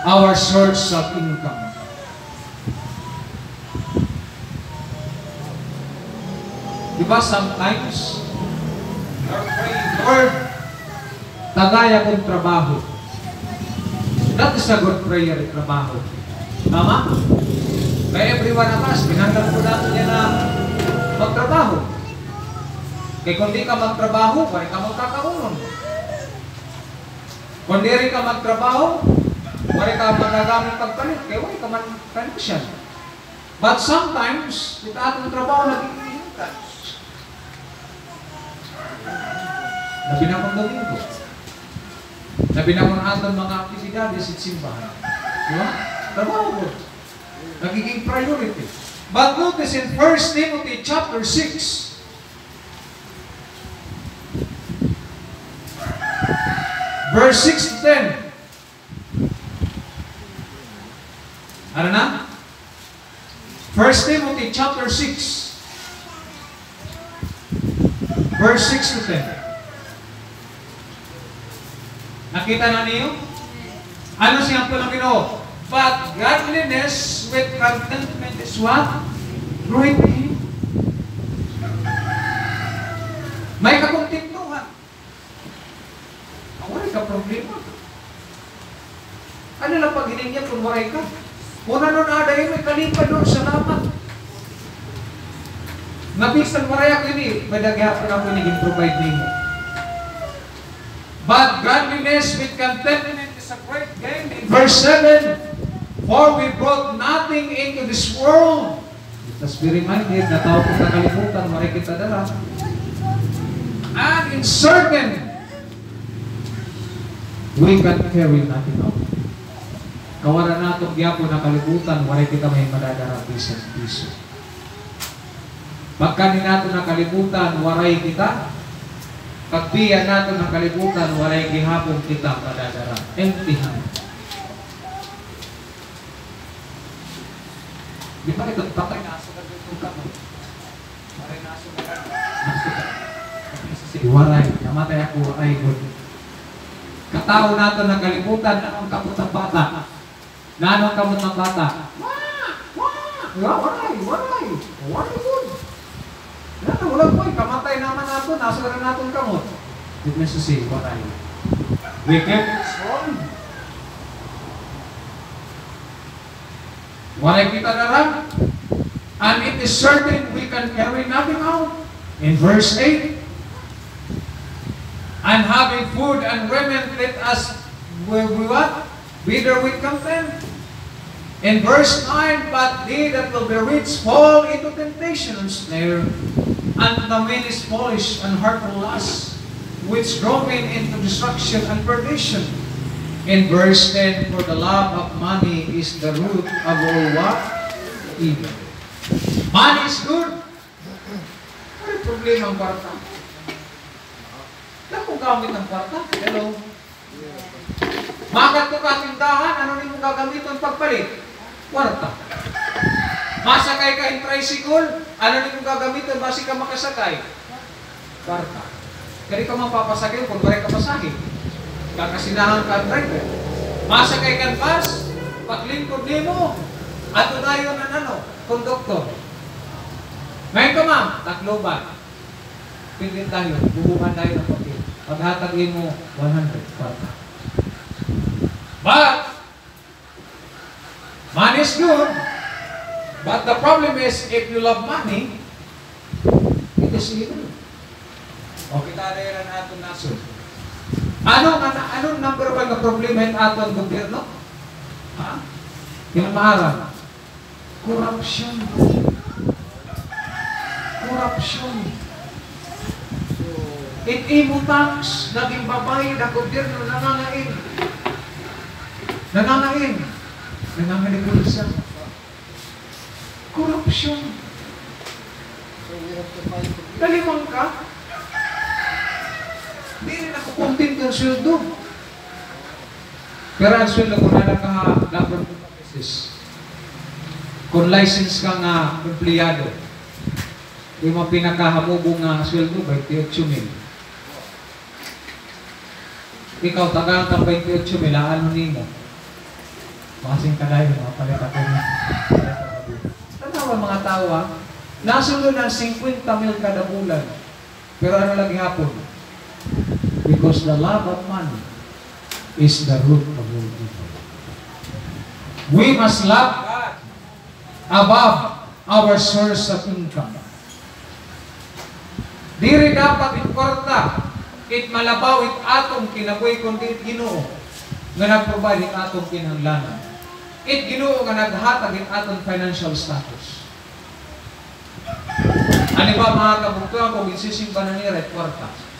our source of income. Diba sometimes, you're praying, Lord, tagay akong trabaho. That is a good prayer, trabaho. Tama? Kaya everyone of us, pinanggal po natin yan na magtrabaho. Kaya kung di ka magtrabaho, wala ka magkakaunon. Kung di rin ka magtrabaho, wala ka magagamit pagpalit. Kaya wala ka man-financial. But sometimes, ito atong trabaho naging hintay. Nabinakong gawin ko. Nabinakong atong mga aktividades at simbahan. Diba? Trabaho ko. Nagiging priority. But notice in 1 Timothy chapter 6, verse 6 to 10. Ano na? 1 Timothy chapter 6, verse 6 to 10. Nakita na niyo? Ano siyang ng Ginoo? But godliness with contentment is what? Great gain. May kakuntintuhan. Wala ka problema. Ano lang pag hiningyan kung waray ka? Muna nun adayin, may kalipad doon, salamat. Nabisan waray ako ini, may daghapon ako naging provide niyo. But godliness with contentment is a great gain. In verse 7, for we brought nothing into this world. Let us be reminded na tao kung nakalimutan, maray kita dala. And in certain, we can carry nothing out. Kawaran natin gyapon nakalimutan, maray kita may madadara piso. Pagka natin nakalimutan, waray kita. Pagbiyan natin ng kalibutan, waray gihapon kita madadara. Empty hand. Di ba ito? Patay na aso ka dito ka mo. Waray na aso ka. Waray. Namatay ako, waray good. Katao natin ng kalibutan, anong kamot ng bata? Nanong kamot ng bata? Waray good. Wala po, kamatay naman natin, nasa na natin kamot. It means to say, what are you? We kept it strong. Walay kita na lang. And it is certain we can carry nothing out. In verse 8, and having food and raiment, let us, we what? Be there with content. In verse 9, but they that will be rich fall into temptation and snare, and the man is foolish and hurtful lust, which draw men into destruction and perdition. In verse 10, for the love of money is the root of all what? Evil. Money is good. Ano yung problema ang kwarta? Saan kung gamit ang kwarta? Hello? Makat ko ka tindahan, ano rin mong gagamitan pagpalit? Kwarta. Masakay ka in tricycle, ano rin mong gagamitan basi ka makasakay? Kwarta. Kaya ka mapapasakay kung bari ka pasahin. Kakasinahan ka ang driver. Masakay ka bus, paglingkod mo, at tayo ng konduktor. Ngayon ka ma'am, Tacloban. Pindin tayo, bubukan tayo ng papel. Paghatagin mo, 100, kwarta. But, money is good. But the problem is, if you love money, it is evil. O kita rin natin nasun. Anong number one na problema yung aton gobyerno? Ha? Yung maharap. Corruption. Corruption. Imo tax, naging babae na gobyerno, nangangain. Nangangain siya. Corruption. Kalimang ka? Hindi rin ako content ng sweldo. Pero ang sweldo ko na government offices. Kung license ka nga empleyado, yung mga pinakahamubong nga sweldo, 28,000. Ikaw, tagaan ka 28,000, ano nimo? Masing kadayo, mapalit ako na. Tanawa mga tao, nasunod ng 50 mil kada bulan. Pero ano lagi hapon? Because the love of money is the root of all evil. We must love God above our source of income. Diri dapat importa, it malabaw it atong kinabuhi kundi it Ginoo nga nag-provide it atong kinahanglanan. It Ginoo nga naghatag it atong financial status. Ano ba mga kabuktuhan kung insisimba na nila, kwarta?